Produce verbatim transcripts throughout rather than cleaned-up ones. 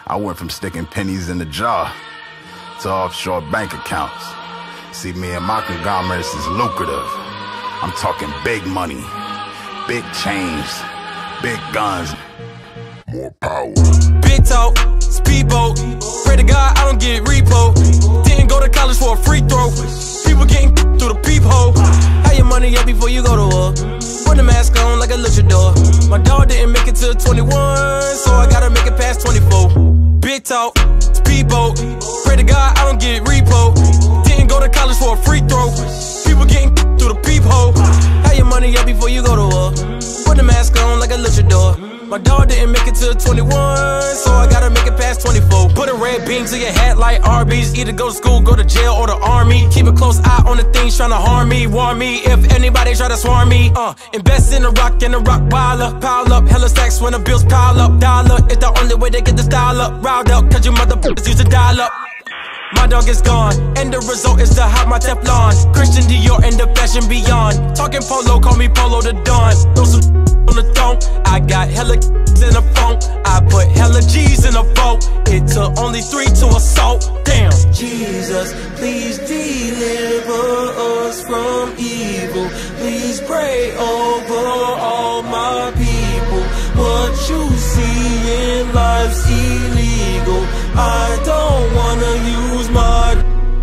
I went from sticking pennies in the jar to offshore bank accounts. See, me and my conglomerates is lucrative. I'm talking big money, big change, big guns, more power. Big talk, speedboat. Pray to God I don't get repo. Didn't go to college for a free throw. People getting through the peephole. Have your money up before you go to war. Put the mask on like a luchador. My dog didn't make it to twenty-one, so I gotta make it past twenty-four. Big talk, speedboat. Pray to God I don't get repo. Didn't go to college for a free throw. People getting through the peephole. Have your money up before you go to war. Put the mask on like a luchador. My dog didn't make it to twenty-one, so I gotta make it past twenty-four. Put a red beam to your head like Arby's. Either go to school, go to jail, or the army. Keep a close eye on the things tryna harm me. Warn me if anybody try to swarm me. Uh, invest in a rock and a rock wilder. Pile up, hella stacks when the bills pile up. Dollar is the only way to get the style up. Riled up, cause your motherfuckers used to dial up. My dog is gone, and the result is to hide my Teflon. Christian Dior and the fashion beyond. Talking polo, call me Polo the Don. Throw some on the throne. I got hella in the phone. I put hella G's in a boat. It took only three to assault. Damn. Jesus, please deliver us from evil. Please pray over all my people. What you see in life's illegal. I don't wanna use my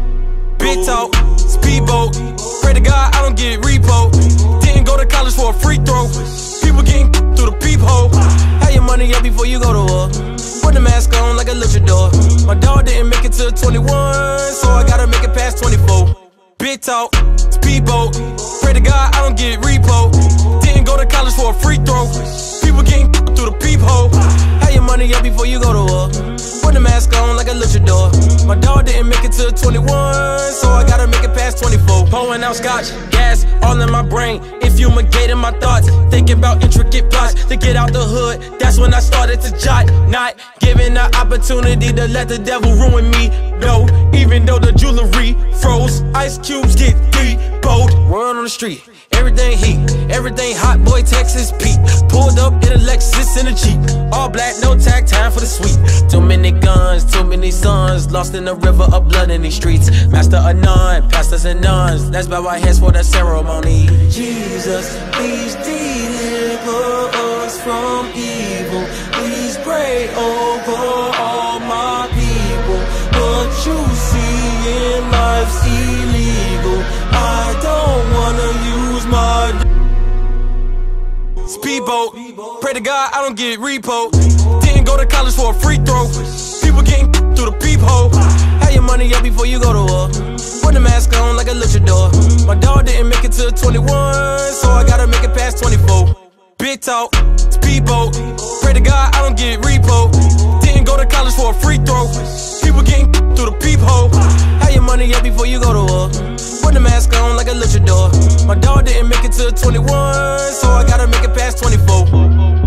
big talk, speedboat. Pray to God I don't get repo. Didn't go to college for a free throw. People getting through the peephole. Have your money up before you go to war. Put the mask on like a luchador. My dog didn't make it to twenty-one, so I gotta make it past twenty-four. Big talk, speedboat. Pray to God I don't get repo. Didn't go to college for a free throw. People getting through the peephole. Have your money up before you go to war. Put the mask on like a luchador. My dog didn't make it to twenty-one, so I gotta make it past twenty-four. Pouring out scotch, gas, all in my brain. Fumigating my thoughts, thinking about intricate plots to get out the hood. That's when I started to jot. Not giving the opportunity to let the devil ruin me. No, even though the jewelry froze, ice cubes get deep. Bold word on the street. Everything heat, everything hot, boy, Texas Pete. Pulled up in a Lexus in a Jeep. All black, no tag, time for the sweet. Too many guns, too many sons. Lost in the river of blood in these streets. Master of none, pastors and nuns. Let's bow our heads for the ceremony. Jesus, please deliver us from evil. Please pray over all my people. What you see in life's illegal. I don't wanna use my speedboat. Pray to God I don't get repo. Didn't go to college for a free throw. People getting through the peephole. Have your money up before you go to war. Put the mask on like a luchador. My dog didn't make it to twenty-one, so I gotta make it past twenty-four. Big talk, speedboat. Pray to God I don't get repo. Didn't go to college for a free throw. People getting through the peephole. Have your money up before you go to war. Put the mask on like a luchador. My dog didn't make it to twenty-one, so I gotta make it past twenty-four.